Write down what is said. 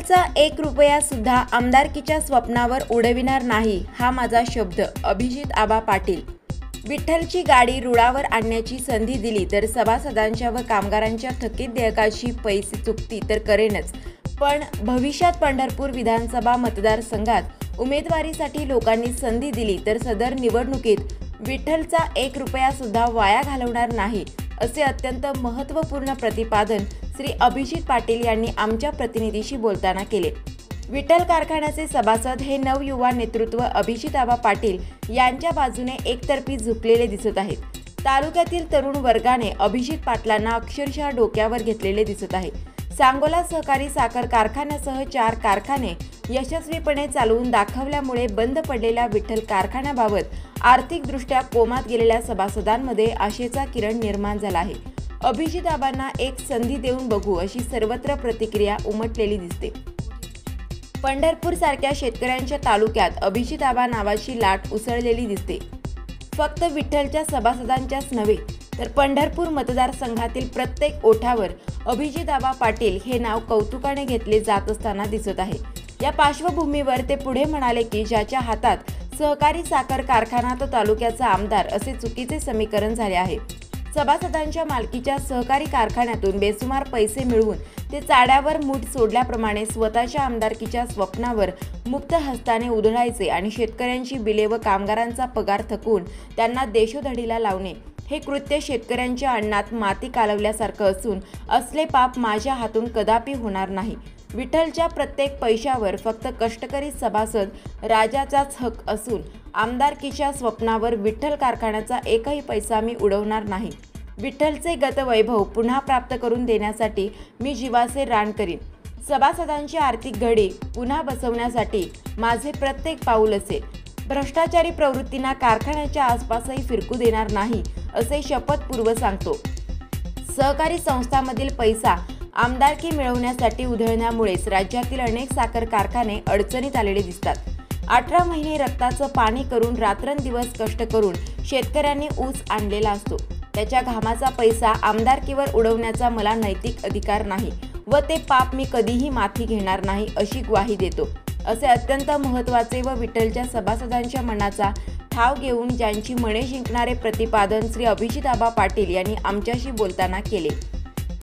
विठ्ठलचा 1 रुपया सुद्धा आमदारकीच्या स्वप्नावर उडविणार नाही, हा माझा शब्द. अभिजित आबा पाटील. विठ्ठलची गाडी रुळावर आणण्याची संधी दिली तर सभासदांच्या व कामगारांच्या थकीत देयकाची पैसे चुकती तर करेनच, पण भविष्यात पंढरपूर विधानसभा मतदारसंघात उमेदवारीसाठी लोकांनी संधी दिली तर सदर निवडणुकीत विठ्ठलचा 1 रुपया सुद्धा वाया घालवणार नाही, असे अत्यंत महत्त्वपूर्ण प्रतिपादन श्री अभिजित पाटील यांनी आमच्या प्रतिनिधीशी बोलताना केले. विठ्ठल कारखान्याचे सभासद हे नवयुवा नेतृत्व अभिजित आबा पाटील यांच्या बाजूने एकतर्फी झुकलेले दिसत आहेत. तालुक्यातील तरुण वर्गाने अभिजित पाटलांना अक्षरशः डोक्यावर घेतलेले दिसत आहे. सांगोला सहकारी साखर कारखान्यासह 4 कारखाने यशस्वीपणे चालवून दाखवल्यामुळे बंद पडलेल्या विठ्ठल कारखान्याबाबत आर्थिकदृष्ट्या कोमात गेलेल्या सभासदांमध्ये आशेचा किरण निर्माण झाला आहे. अभिजित आबांना एक संधी देऊन बघू अशी सर्वत्र प्रतिक्रिया उमटलेली दिसते. पंढरपूर सारख्या शेतकऱ्यांच्या तालुक्यात अभिजित आबा नावाची लाट उसळलेली दिसते. फक्त विठ्ठलच्या सभासदांच्याच नव्हे तर पंढरपूर मतदारसंघातील प्रत्येक ओठावर अभिजित आबा पाटील हे नाव कौतुकाने घेतले जात असताना दिसत आहे. या पार्श्वभूमीवर ते पुढे म्हणाले की ज्याच्या हातात सहकारी साखर कारखाना तो तालुक्याचा आमदार असे चुकीचे समीकरण झाले आहे. सभासदांच्या मालकीच्या सहकारी कारखान्यातून बेसुमार पैसे मिळवून ते चाड्यावर मूठ सोडल्याप्रमाणे स्वतःच्या आमदारकीच्या स्वप्नावर मुक्त हस्ताने उधळायचे आणि शेतकऱ्यांची बिले व कामगारांचा पगार थकवून त्यांना देशोधडीला लावणे हे कृत्य शेतकऱ्यांच्या अन्नात माती कालवल्यासारखं असून असले पाप माझ्या हातून कदापि होणार नाही. विठ्ठलच्या प्रत्येक पैशावर फक्त कष्टकरी सभासद राजाचाच हक असून आमदारकीच्या स्वप्नावर विठ्ठल कारखान्याचा एकही पैसा मी उडवणार नाही. विठ्ठलचे गतवैभव पुन्हा प्राप्त करून देण्यासाठी मी जीवाचे रान करीन. सभासदांची आर्थिक घडी पुन्हा बसवण्यासाठी माझे प्रत्येक पाऊल असेल. भ्रष्टाचारी प्रवृत्तींना कारखान्याच्या आसपासही फिरकू देणार नाही असे शपथपूर्व सांगतो. सहकारी संस्थांमधील पैसा आमदारकी मिळवण्यासाठी उधळण्यामुळेच राज्यातील अनेक साखर कारखाने अडचणीत आलेले दिसतात. 18 महिने रक्ताचं पाणी करून रात्रंदिवस कष्ट करून शेतकऱ्यांनी ऊस आणलेला असतो. त्याच्या घामाचा पैसा आमदारकीवर उडवण्याचा मला नैतिक अधिकार नाही व ते पाप मी कधीही माथी घेणार नाही अशी ग्वाही देतो, असे अत्यंत महत्त्वाचे व विठ्ठलच्या सभासदांच्या मनाचा ठाव घेऊन ज्यांची मने जिंकणारे प्रतिपादन श्री अभिजित आबा पाटील यांनी आमच्याशी बोलताना केले.